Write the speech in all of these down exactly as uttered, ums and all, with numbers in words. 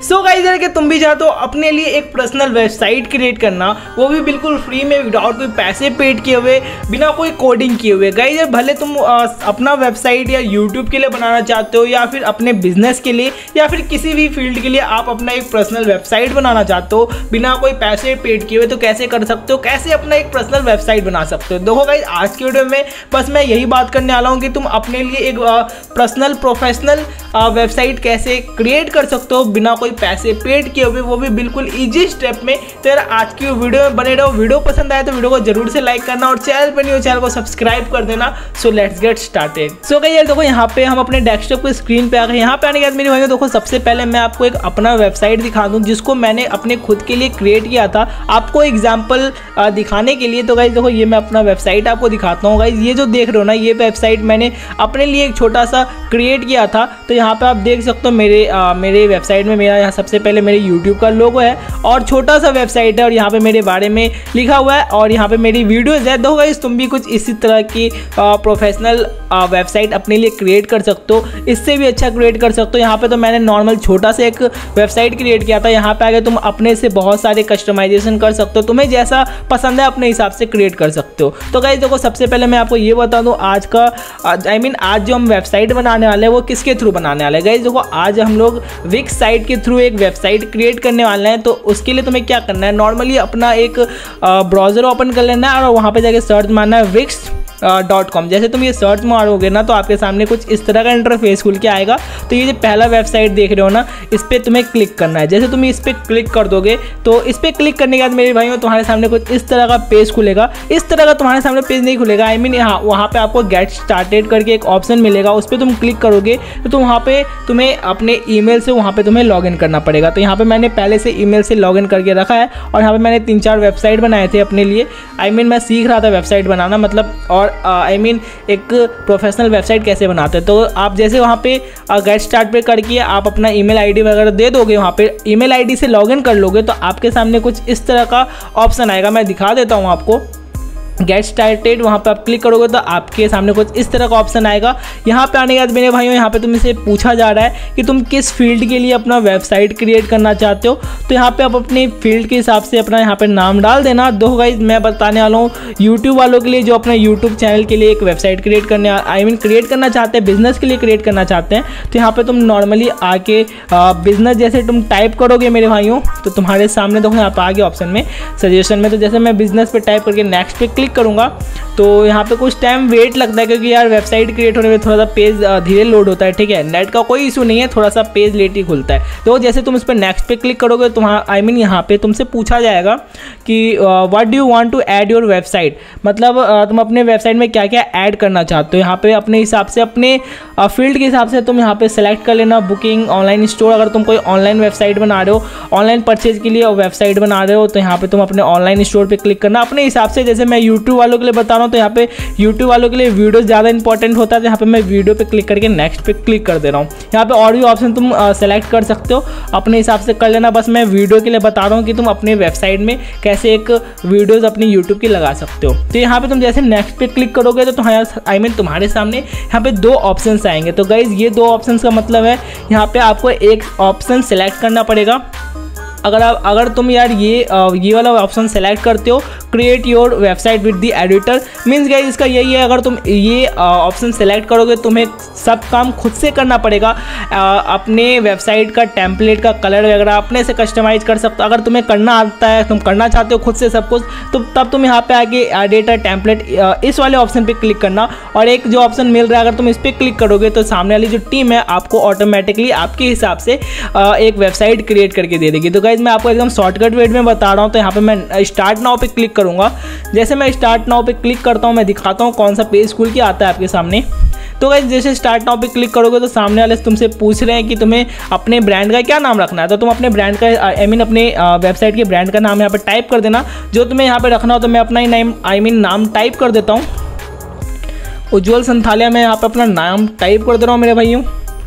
सो guys यार कि तुम भी चाहते हो अपने लिए एक पर्सनल वेबसाइट क्रिएट करना, वो भी बिल्कुल फ्री में विदाउट कोई पैसे पेड किए हुए, बिना कोई कोडिंग किए हुए। गाइस यार भले तुम आ, अपना वेबसाइट या यूट्यूब के लिए बनाना चाहते हो या फिर अपने बिजनेस के लिए या फिर किसी भी फील्ड के लिए आप अपना एक पर्सनल वेबसाइट बनाना चाहते हो बिना कोई पैसे पेड किए हुए, तो कैसे कर सकते हो, कैसे अपना एक पर्सनल वेबसाइट बना सकते हो। देखो गाइस आज की वीडियो में बस मैं यही बात करने वाला हूँ कि तुम अपने लिए एक पर्सनल प्रोफेशनल वेबसाइट कैसे क्रिएट कर सकते हो बिना कोई पैसे पेड किए हुए, वो भी बिल्कुल इजी स्टेप में। तो यार आज की वीडियो में बने रहो। वीडियो पसंद आए तो वीडियो को जरूर से लाइक करना और चैनल पर नहीं हो चैनल को सब्सक्राइब कर देना। So let's get started. So guys यार देखो यहाँ पे हम अपने डेस्कटॉप की स्क्रीन पे आ गए। यहाँ पे आने के बाद मेरे भाइयों देखो सबसे पहले मैं आपको एक अपना वेबसाइट दिखा दूँ जिसको मैंने अपने खुद के लिए क्रिएट किया था, आपको एग्जाम्पल दिखाने के लिए। तो गाइस देखो ये मैं अपना वेबसाइट आपको दिखाता हूँ। गाइस ये जो देख रहे हो ना, ये वेबसाइट मैंने अपने लिए एक छोटा सा क्रिएट किया था। तो यहाँ पे आप देख सकते हो मेरे आ, मेरे वेबसाइट में मेरा यहाँ सबसे पहले मेरे यूट्यूब का लोगो है और छोटा सा वेबसाइट है और यहाँ पे मेरे बारे में लिखा हुआ है और यहाँ पे मेरी वीडियोज़ है। देखो गाइस तुम भी कुछ इसी तरह की प्रोफेशनल वेबसाइट अपने लिए क्रिएट कर सकते हो, इससे भी अच्छा क्रिएट कर सकते हो। यहाँ पे तो मैंने नॉर्मल छोटा सा एक वेबसाइट क्रिएट किया था। यहाँ पे आगे तुम अपने से बहुत सारे कस्टमाइजेशन कर सकते हो, तुम्हें जैसा पसंद है अपने हिसाब से क्रिएट कर सकते हो। तो गाइस देखो सबसे पहले मैं आपको ये बता दूँ आज का आई मीन आज जो हम वेबसाइट बनाने वाले हैं वो किसके थ्रू बनाने वाले हैं। गाइस देखो आज हम लोग विक्स साइट के थ्रू एक वेबसाइट क्रिएट करने वाले हैं। तो उसके लिए तुम्हें क्या करना है, नॉर्मली अपना एक ब्राउज़र ओपन कर लेना है और वहाँ पे जाके सर्च मारना है विक्स डॉट कॉम। जैसे तुम ये सर्च मारोगे ना तो आपके सामने कुछ इस तरह का इंटरफेस खुल के आएगा। तो ये जो पहला वेबसाइट देख रहे हो ना, इस पर तुम्हें क्लिक करना है। जैसे तुम इस पर क्लिक कर दोगे तो इस पर क्लिक करने के बाद मेरे भाइयों तुम्हारे सामने कुछ इस तरह का पेज खुलेगा। इस तरह का तुम्हारे सामने पेज नहीं खुलेगा, आई मीन यहाँ वहाँ पे आपको गेट स्टार्टेड करके एक ऑप्शन मिलेगा, उस पर तुम क्लिक करोगे तो तुम वहाँ पे तुम्हें अपने ईमेल से वहाँ पे तुम्हें लॉगिन करना पड़ेगा। तो यहाँ पे मैंने पहले से ईमेल से लॉगिन करके रखा है और यहाँ पे मैंने तीन चार वेबसाइट बनाए थे अपने लिए। आई मीन मैं सीख रहा था वेबसाइट बनाना, मतलब और आई मीन एक प्रोफेशनल वेबसाइट कैसे बनाते हैं। तो आप जैसे वहाँ पे गेट स्टार्ट पे करके आप अपना ईमेल आईडी वगैरह दे दोगे, वहाँ पे ईमेल आईडी से लॉगिन कर लोगे तो आपके सामने कुछ इस तरह का ऑप्शन आएगा। मैं दिखा देता हूँ आपको। गेट स्टार्टेड वहाँ पे आप क्लिक करोगे तो आपके सामने कुछ इस तरह का ऑप्शन आएगा। यहाँ पे आने के बाद मेरे भाइयों यहाँ पे तुमसे पूछा जा रहा है कि तुम किस फील्ड के लिए अपना वेबसाइट क्रिएट करना चाहते हो। तो यहाँ पे आप अपने फील्ड के हिसाब से अपना यहाँ पे नाम डाल देना। दो गाइस मैं बताने वाला हूँ यूट्यूब वालों के लिए जो अपना यूट्यूब चैनल के लिए एक वेबसाइट क्रिएट करने आई मीन क्रिएट करना चाहते हैं, बिजनेस के लिए क्रिएट करना चाहते हैं। तो यहाँ पर तुम नॉर्मली आके बिजनेस जैसे तुम टाइप करोगे मेरे भाइयों तो तुम्हारे सामने देखो यहाँ पर आ गया ऑप्शन में सजेशन में। तो जैसे मैं बिजनेस पे टाइप करके नेक्स्ट पे क्लिक करूंगा तो यहाँ पे कुछ टाइम वेट लगता है क्योंकि यार वेबसाइट क्रिएट होने में थोड़ा सा पेज धीरे लोड होता है। ठीक है, नेट का कोई इशू नहीं है, थोड़ा सा पेज लेट ही खुलता है। तो जैसे तुम इस पर नेक्स्ट पे क्लिक करोगे तो आई मीन यहाँ पे तुमसे पूछा जाएगा कि what do you want to add your website, मतलब uh, तुम अपने वेबसाइट में क्या क्या ऐड करना चाहते हो। यहाँ पे अपने हिसाब से अपने फील्ड के हिसाब से तुम यहाँ पे सेलेक्ट कर लेना। बुकिंग, ऑनलाइन स्टोर, अगर तुम कोई ऑनलाइन वेबसाइट बना रहे हो, ऑनलाइन परचेज के लिए वेबसाइट बना रहे हो तो यहाँ पे तुम अपने ऑनलाइन स्टोर पे क्लिक करना अपने हिसाब से। जैसे मैं यूट्यूब वालों के लिए बता रहा हूँ तो यहाँ पे यूट्यूब वालों के लिए वीडियो ज़्यादा इंपॉर्टेंट होता है। तो यहाँ पे मैं वीडियो पे क्लिक करके नेक्स्ट पे क्लिक कर दे रहा हूँ। यहाँ पे और भी ऑप्शन तुम सेलेक्ट कर सकते हो, अपने हिसाब से कर लेना। बस मैं वीडियो के लिए बता रहा हूँ कि तुम अपने वेबसाइट में कैसे एक वीडियोज़ अपनी यूट्यूब की लगा सकते हो। तो यहाँ पे तुम जैसे नेक्स्ट पे क्लिक करोगे तो तुम्हारे आई मीन तुम्हारे सामने यहाँ पे दो ऑप्शन आएंगे। तो गाइज ये दो ऑप्शन का मतलब है यहाँ पे आपको एक ऑप्शन सेलेक्ट करना पड़ेगा। अगर आप अगर तुम यार ये ये वाला ऑप्शन सेलेक्ट करते हो create your website with the editor, means guys इसका यही है अगर तुम ये ऑप्शन सेलेक्ट करोगे तुम्हें सब काम खुद से करना पड़ेगा। अपने वेबसाइट का टेम्पलेट का कलर वगैरह अपने से कस्टमाइज कर सकते हो। अगर तुम्हें करना आता है, तुम करना चाहते हो खुद से सब कुछ, तो तब तुम यहाँ पे आके एडिटर टेम्पलेट इस वाले ऑप्शन पे क्लिक करना। और एक जो ऑप्शन मिल रहा है अगर तुम इस पर क्लिक करोगे तो सामने वाली जो टीम है आपको ऑटोमेटिकली आपके हिसाब से एक वेबसाइट क्रिएट करके दे देगी। तो गाइस मैं आपको एकदम शॉर्टकट वेट में बता रहा हूँ। तो यहाँ पे मैं स्टार्ट नाउ पे क्लिक करूँगा। जैसे मैं स्टार्ट नाउ पे क्लिक करता हूँ मैं दिखाता हूँ कौन सा पेज खुल के आता है आपके सामने। तो गाइस जैसे स्टार्ट नाउ पे क्लिक करोगे तो सामने वाले तुमसे पूछ रहे हैं कि तुम्हें अपने ब्रांड का क्या नाम रखना है। तो तुम अपने ब्रांड का आई मीन अपने वेबसाइट के ब्रांड का नाम यहाँ पे टाइप कर देना जो तुम्हें यहाँ पे रखना हो। तो मैं अपना ही नाम आई मीन नाम टाइप कर देता हूँ, उज्ज्वल संथालिया। मैं यहाँ पे अपना नाम टाइप कर दे रहा हूँ मेरे भाइयों।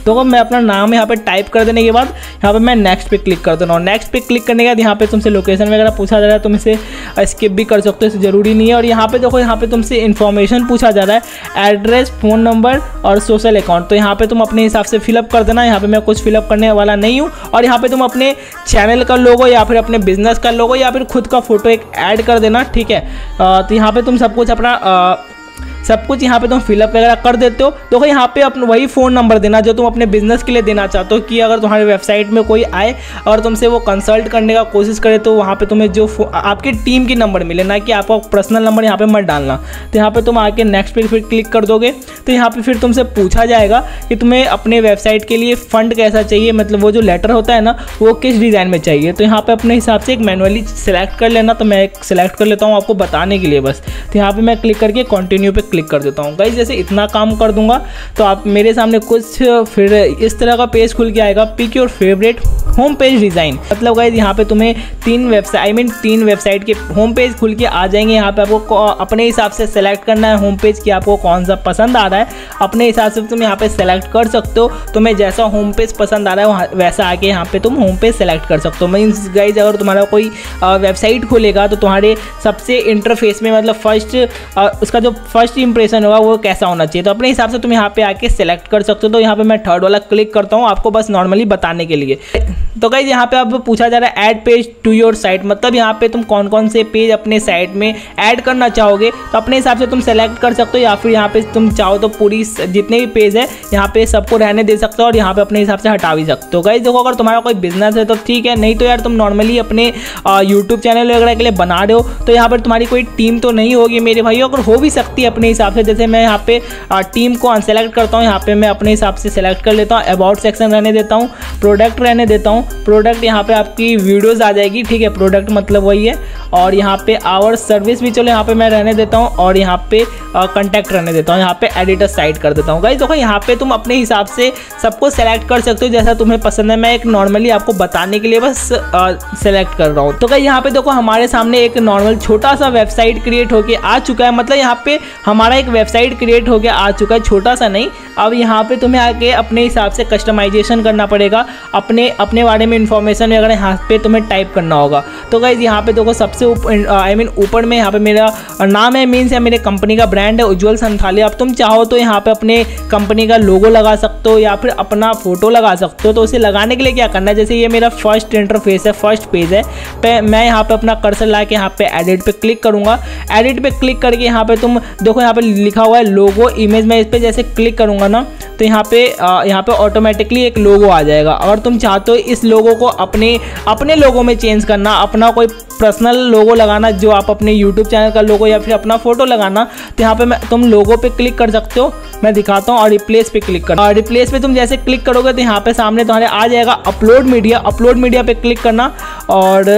तो मैं अपना नाम यहाँ पे टाइप कर देने के बाद यहाँ पे मैं नेक्स्ट पे क्लिक कर देना हूँ। नेक्स्ट पे क्लिक करने के बाद यहाँ पे तुमसे लोकेशन वगैरह पूछा जा रहा है, तुम इसे स्किप भी कर सकते हो, इसे ज़रूरी नहीं है। और यहाँ पे देखो, यहाँ पे तुमसे इन्फॉर्मेशन पूछा जा रहा है, एड्रेस, फ़ोन नंबर और सोशल अकाउंट। तो यहाँ पे तुम अपने हिसाब से फिलअप कर देना। यहाँ पे मैं कुछ फिलअप करने वाला नहीं हूँ। और यहाँ पे तुम अपने चैनल का लोगो या फिर अपने बिजनेस का लोगो या फिर खुद का फोटो एक ऐड कर देना, ठीक है। तो यहाँ पे तुम सब कुछ अपना आ, सब कुछ यहाँ पे तुम फिलअप वगैरह कर देते हो। तो यहाँ पे अपना वही फ़ोन नंबर देना जो तुम अपने बिजनेस के लिए देना चाहते हो, कि अगर तुम्हारे वेबसाइट में कोई आए और तुमसे वो कंसल्ट करने का कोशिश करे तो वहाँ पे तुम्हें जो आपकी टीम की नंबर मिले, ना कि आपका पर्सनल नंबर यहाँ पे मत डालना। तो यहाँ पे तुम आके नेक्स्ट पे फिर क्लिक कर दोगे। तो यहाँ पे फिर तुमसे पूछा जाएगा कि तुम्हें अपने वेबसाइट के लिए फ़ंड कैसा चाहिए, मतलब वो जो लेटर होता है ना वो किस डिज़ाइन में चाहिए। तो यहाँ पर अपने हिसाब से एक मैनुअली सेलेक्ट कर लेना। तो मैं एक सेलेक्ट कर लेता हूँ आपको बताने के लिए बस। तो यहाँ पर मैं क्लिक करके कंटिन्यू पे क्लिक कर देता हूँ। गाइस जैसे इतना काम कर दूंगा तो आप मेरे सामने कुछ फिर इस तरह का पेज खुल के आएगा, pick your favourite home page design. मतलब गाइस यहाँ पे तुम्हें तीन वेबसाइट आई मीन तीन वेबसाइट के होम पेज खुल के आ जाएंगे। यहाँ पे आपको अपने हिसाब से सेलेक्ट करना है होम पेज कि आपको कौन सा पसंद आ रहा है। अपने हिसाब से तुम यहाँ पे सेलेक्ट कर सकते हो। तुम्हें जैसा होम पेज पसंद आ रहा है वैसा आके यहाँ पे तुम होम पेज सेलेक्ट कर सकते हो। मीन्स गाइस अगर तुम्हारा कोई वेबसाइट खोलेगा तो तुम्हारे सबसे इंटरफेस में मतलब फर्स्ट उसका जो फर्स्ट इंप्रेशन होगा वो कैसा होना चाहिए। तो अपने हिसाब से तुम यहाँ पे आके सेलेक्ट कर सकते हो। तो यहाँ पे मैं थर्ड वाला क्लिक करता हूँ आपको बस नॉर्मली बताने के लिए। तो गाइस यहाँ पे अब पूछा जा रहा है add page to your site, मतलब यहाँ पे तुम कौन कौन से पेज अपने साइट में ऐड करना चाहोगे। तो अपने हिसाब से तुम सेलेक्ट कर सकते हो, या फिर यहाँ पे तुम चाहो तो पूरी जितने भी पेज है यहाँ पे सबको रहने दे सकते हो और यहाँ पे अपने हिसाब से हटा भी सकते हो। गाइस देखो, अगर तुम्हारा कोई बिजनेस है तो ठीक है, नहीं तो यार तुम नॉर्मली अपने यूट्यूब चैनल वगैरह के लिए बना रहे हो तो यहाँ पर तुम्हारी कोई टीम तो नहीं होगी मेरे भाई, अगर हो भी सकती है अपने हिसाब से। जैसे मैं यहाँ पे टीम को अनसेलेक्ट करता हूँ, यहाँ पे मैं अपने हिसाब से सेलेक्ट कर लेता हूँ। अबाउट सेक्शन रहने देता हूँ, प्रोडक्ट रहने देता हूँ। प्रोडक्ट यहाँ पे आपकी वीडियोस आ जाएगी, ठीक है, प्रोडक्ट मतलब वही है। और यहाँ पे आवर सर्विस भी चलो यहाँ पे मैं रहने देता हूँ और यहाँ पे कॉन्टैक्ट रहने देता हूँ। यहाँ पे एडिटर साइट कर देता हूँ। गाइस देखो, यहाँ पे तुम अपने हिसाब से सबको सेलेक्ट कर सकते हो जैसा तुम्हें पसंद है। मैं एक नॉर्मली आपको बताने के लिए बस सेलेक्ट कर रहा हूँ। तो गाइस यहाँ पे देखो, हमारे सामने एक नॉर्मल छोटा सा वेबसाइट क्रिएट होके आ चुका है। मतलब यहाँ पे हमारा एक वेबसाइट क्रिएट होके आ चुका है, छोटा सा नहीं। अब यहाँ पे तुम्हें आके अपने हिसाब से कस्टमाइजेशन करना पड़ेगा, अपने अपने बारे में इंफॉर्मेशन वगैरह यहाँ पे तुम्हें टाइप करना होगा। तो गाइस यहाँ पे देखो, सबसे आई मीन ऊपर में यहाँ पे मेरा नाम है, मीन्स है मेरे कंपनी का ब्रांड है उज्ज्वल संथालिया। अब तुम चाहो तो यहाँ पे अपने कंपनी का लोगो लगा सकते हो या फिर अपना फोटो लगा सकते हो। तो उसे लगाने के लिए क्या करना है, जैसे ये मेरा फर्स्ट इंटरफेस है, फर्स्ट पेज है, पे मैं यहाँ पे अपना कर्सर ला के यहाँ पे एडिट पे क्लिक करूँगा। एडिट पे क्लिक करके यहाँ पे तुम देखो, यहाँ पे लिखा हुआ है लोगो इमेज। मैं इस पर जैसे क्लिक करूँगा ना तो यहाँ पे यहाँ पे ऑटोमेटिकली एक लोगो आ जाएगा। अगर तुम चाहते हो इस लोगो को अपने अपने लोगो में चेंज करना, अपना कोई पर्सनल लोगो लगाना जो आप अपने यूट्यूब चैनल का लोगो या फिर अपना फोटो लगाना, तो यहाँ पे मैं तुम लोगो पे क्लिक कर सकते हो। मैं दिखाता हूँ और रिप्लेस पे क्लिक कर, और रिप्लेस पे तुम जैसे क्लिक करोगे तो यहाँ पे सामने तुम्हारे आ जाएगा अपलोड मीडिया। अपलोड मीडिया पे क्लिक करना और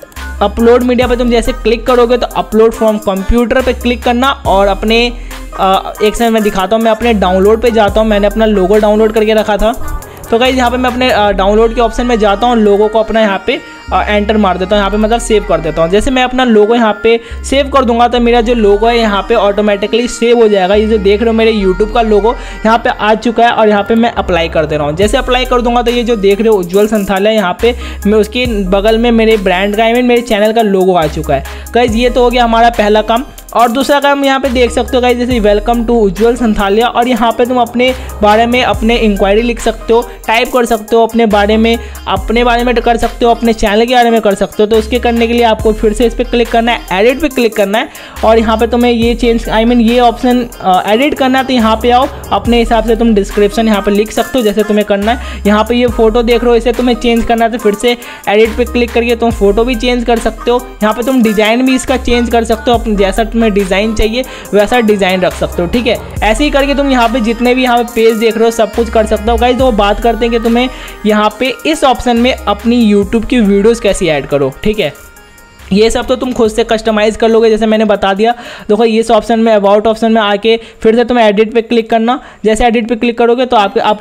अपलोड मीडिया पे तुम जैसे क्लिक करोगे तो अपलोड फ्रॉम कंप्यूटर पे क्लिक करना और अपने एक सेकंड मैं दिखाता हूँ। मैं अपने डाउनलोड पे जाता हूँ, मैंने अपना लोगो डाउनलोड करके रखा था। तो गाइस यहाँ पे मैं अपने डाउनलोड के ऑप्शन में जाता हूँ, लोगो को अपना यहाँ पे एंटर मार देता हूँ, यहाँ पे मतलब सेव कर देता हूँ। जैसे मैं अपना लोगो यहाँ पे सेव कर दूंगा तो मेरा जो लोगो है यहाँ पे ऑटोमेटिकली सेव हो जाएगा। ये जो देख रहे हो मेरे यूट्यूब का लोगो यहाँ पे आ चुका है और यहाँ पे मैं अप्लाई कर दे रहा हूँ। जैसे अप्लाई कर दूंगा तो ये जो देख रहे हो उज्ज्वल संथालिया, यहाँ पे मैं उसके बगल में मेरे ब्रांड का आई मीन मेरे चैनल का लोगो आ चुका है। गाइस ये तो हो गया हमारा पहला काम। और दूसरा काम यहाँ पे देख सकते हो गाइस, जैसे वेलकम टू उज्ज्वल संथालिया, और यहाँ पे तुम अपने बारे में अपने इंक्वायरी लिख सकते हो, टाइप कर सकते हो अपने बारे में, अपने बारे में कर सकते हो, अपने चैनल के बारे में कर सकते हो। तो उसके करने के लिए आपको फिर से इस पर क्लिक करना है, एडिट पे क्लिक करना है और यहाँ पे तुम्हें ये चेंज आई मीन ये ऑप्शन एडिट करना है। तो यहाँ पे आओ, अपने हिसाब से तुम डिस्क्रिप्शन यहाँ पे लिख सकते हो जैसे तुम्हें करना है। यहाँ पे ये फोटो देख रहे हो, इसे तुम्हें चेंज करना है तो फिर से एडिट पे क्लिक करके तुम फोटो भी चेंज कर सकते हो। यहाँ पे तुम डिजाइन भी इसका चेंज कर सकते हो, अपने जैसा तुम्हें डिजाइन चाहिए वैसा डिजाइन रख सकते हो, ठीक है। ऐसे ही करके तुम यहाँ पे जितने भी यहाँ पे पेज देख रहे हो सब कुछ कर सकते हो। गाइस तो बात करते हैं कि तुम्हें यहाँ पे इस ऑप्शन में अपनी यूट्यूब की वीडियोस कैसे ऐड करो, ठीक है। ये सब तो तुम खुद से कस्टमाइज़ कर लोगे जैसे मैंने बता दिया। देखो ये इस ऑप्शन में अबाउट ऑप्शन में आके फिर से तुम्हें एडिट पे क्लिक करना। जैसे एडिट पे क्लिक करोगे तो आपके आपको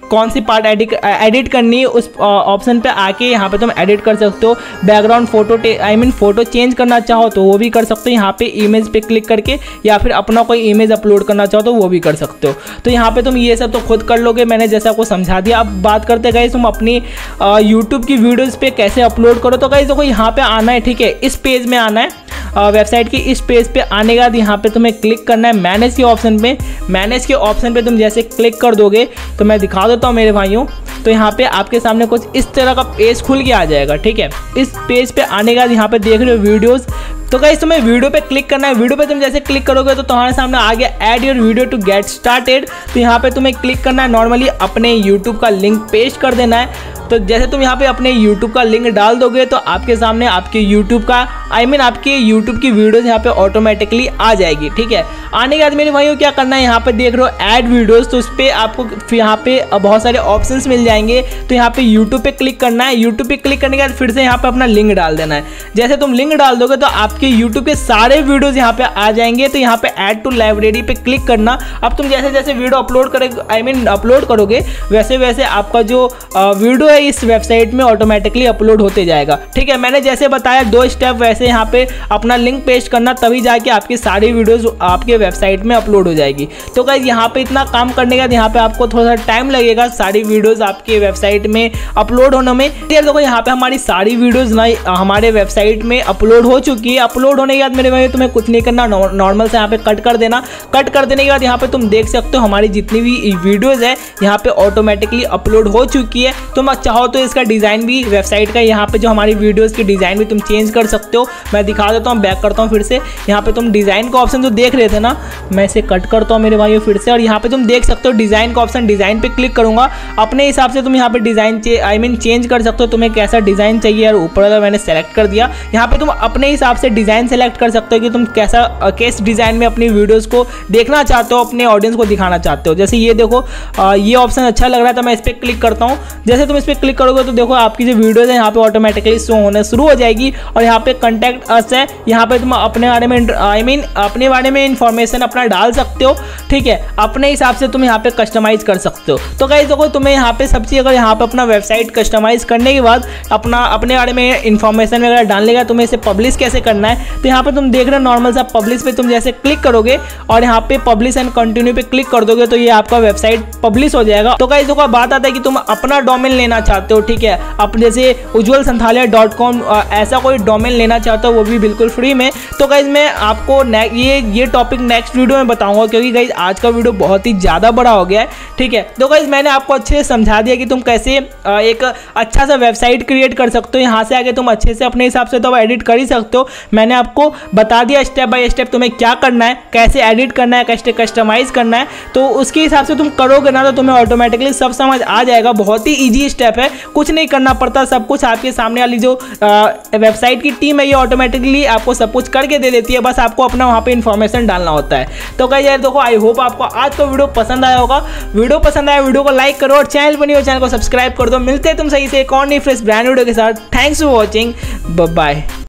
कौन सी पार्ट एडिट एडिट करनी है उस ऑप्शन पे आके यहाँ पे तुम एडिट कर सकते हो। Background photo I mean photo change करना चाहो तो वो भी कर सकते हो यहाँ पे इमेज पे क्लिक करके, या फिर अपना कोई इमेज अपलोड करना चाहो तो वो भी कर सकते हो। तो यहाँ पे तुम ये सब तो खुद कर लोगे, मैंने जैसा आपको समझा दिया। अब बात करते गाइस तुम अपनी यूट्यूब की वीडियोज़ पे कैसे अपलोड करो। तो गाइस देखो यहाँ पे आना है, ठीक है, इस पेज में आना है, वेबसाइट की इस पेज पे आने के बाद यहाँ पे तुम्हें क्लिक करना है मैनेज के ऑप्शन पे। मैनेज के ऑप्शन पे तुम जैसे क्लिक कर दोगे तो मैं दिखा देता हूँ मेरे भाइयों, तो यहाँ पे आपके सामने कुछ इस तरह का पेज खुल के आ जाएगा, ठीक है। इस पेज पे आने के बाद यहाँ पे देख रहे हो वीडियोस, तो गाइस तुम्हें वीडियो पे क्लिक करना है। वीडियो पे तुम जैसे क्लिक करोगे तो तुम्हारे सामने आ गया add your video to get started. तो यहाँ पे तुम्हें क्लिक करना है, नॉर्मली अपने यूट्यूब का लिंक पेस्ट कर देना है। तो जैसे तुम यहाँ पे अपने यूट्यूब का लिंक डाल दोगे तो आपके सामने आपके यूट्यूब का आई I मीन mean, आपके यूट्यूब की वीडियोस यहाँ पे ऑटोमेटिकली आ जाएगी, ठीक है। आने के बाद मेरे भाइयों क्या करना है, यहाँ पे देख रहे हो ऐड वीडियोस, तो उस पर आपको यहाँ पे बहुत सारे ऑप्शंस मिल जाएंगे। तो यहाँ पे यूट्यूब पे क्लिक करना है। यूट्यूब पे क्लिक करने के बाद फिर से यहाँ पे अपना लिंक डाल देना है। जैसे तुम लिंक डाल दोगे तो आपके यूट्यूब के सारे वीडियोज यहाँ पे आ जाएंगे। तो यहाँ पे ऐड टू लाइब्रेरी पे क्लिक करना। अब तुम जैसे जैसे वीडियो अपलोड करोगे आई मीन अपलोड करोगे वैसे वैसे आपका जो वीडियो है इस वेबसाइट में ऑटोमेटिकली अपलोड होते जाएगा, ठीक है। मैंने जैसे बताया दो स्टेप, वैसे यहाँ पे अपना लिंक पेस्ट करना, तभी जाके आपकी सारी वीडियोस आपके वेबसाइट में अपलोड हो जाएगी। तो गाइस यहाँ पे इतना काम करने के बाद यहाँ पे आपको थोड़ा सा टाइम लगेगा सारी वीडियोस आपके वेबसाइट में अपलोड होने में। देखो यहाँ पे हमारी सारी वीडियोस ना हमारे वेबसाइट में अपलोड हो चुकी है। अपलोड होने के बाद मेरे भाई तुम्हें कुछ नहीं करना, नॉर्मल से यहाँ पे कट कर देना। कट कर देने के बाद यहाँ पे तुम देख सकते हो हमारी जितनी भी वीडियोज है यहाँ पे ऑटोमेटिकली अपलोड हो चुकी है। तुम चाहो तो इसका डिजाइन भी वेबसाइट का यहाँ पे जो हमारी वीडियोस की डिजाइन भी तुम चेंज कर सकते हो। मैं दिखा देता हूँ, बैक करता हूँ फिर से। यहाँ पे तुम डिजाइन का ऑप्शन जो देख रहे थे ना, मैं इसे कट करता हूँ मेरे भाइयों फिर से, और यहाँ पे तुम देख सकते हो डिजाइन का ऑप्शन। डिजाइन पे क्लिक करूंगा, अपने हिसाब से तुम यहाँ पे डिजाइन आई मीन चेंज कर सकते हो, तुम्हें कैसा डिजाइन चाहिए। और ऊपर वाला मैंने सेलेक्ट कर दिया। यहाँ पे तुम अपने हिसाब से डिजाइन सेलेक्ट कर सकते हो कि तुम कैसा किस डिजाइन में अपनी वीडियोस को देखना चाहते हो, अपने ऑडियंस को दिखाना चाहते हो। जैसे ये देखो ये ऑप्शन अच्छा लग रहा है तो मैं इस पर क्लिक करता हूँ। जैसे तुम इस पर क्लिक करोगे तो देखो आपकी जो वीडियोस है यहाँ पे ऑटोमेटिकली शो होने शुरू हो जाएगी। और यहाँ पे कॉन्टैक्ट अस है, यहाँ पे तुम अपने बारे में आई मीन अपने बारे में इंफॉर्मेशन अपना डाल सकते हो, ठीक है। अपने हिसाब से तुम यहाँ पे कस्टमाइज कर सकते हो। तो गाइस देखो तुम्हें यहाँ पे सब चीज़, अगर यहाँ पे अपना वेबसाइट कस्टमाइज करने के बाद अपना अपने बारे में इंफॉर्मेशन वगैरह डालने का, तुम्हें इसे पब्लिश कैसे करना है। तो यहाँ पे तुम देख रहे हो नॉर्मल सा पब्लिश पे तुम जैसे क्लिक करोगे और यहाँ पे पब्लिश एंड कंटिन्यू पे क्लिक कर दोगे तो ये आपका वेबसाइट पब्लिश हो जाएगा। तो गाइस देखो बात आता है कि तुम अपना डोमेन लेना चाहते हो, ठीक है। अब जैसे उज्ज्वल संथालिया डॉट कॉम ऐसा कोई डोमेन लेना चाहते हो वो भी बिल्कुल फ्री में। तो गाइस मैं आपको ये ये टॉपिक नेक्स्ट वीडियो में बताऊंगा, क्योंकि गाइस आज का वीडियो बहुत ही ज़्यादा बड़ा हो गया है, ठीक है। तो गाइस मैंने आपको अच्छे से समझा दिया कि तुम कैसे एक अच्छा सा वेबसाइट क्रिएट कर सकते हो। यहाँ से आगे तुम अच्छे से अपने हिसाब से तो एडिट कर ही सकते हो। मैंने आपको बता दिया स्टेप बाय स्टेप तुम्हें क्या करना है, कैसे एडिट करना है, कैसे कस्टमाइज करना है। तो उसके हिसाब से तुम करोगे ना तो तुम्हें ऑटोमेटिकली सब समझ आ जाएगा। बहुत ही ईजी स्टेप है, कुछ नहीं करना पड़ता, सब कुछ आपके सामने वाली जो वेबसाइट की टीम है ये ऑटोमेटिकली आपको सब कुछ करके दे देती है। बस आपको अपना वहाँ पे इन्फॉर्मेशन डालना होता है। तो गाइस यार देखो आई होप आपको आज का वीडियो पसंद आया होगा। वीडियो पसंद आया वीडियो को लाइक करो और चैनल पर नहीं हो चैनल को सब्सक्राइब कर दो। मिलते हैं तुम सही से एक और नई फ्रेश ब्रांड वीडियो के साथ। Thanks for watching, bye bye.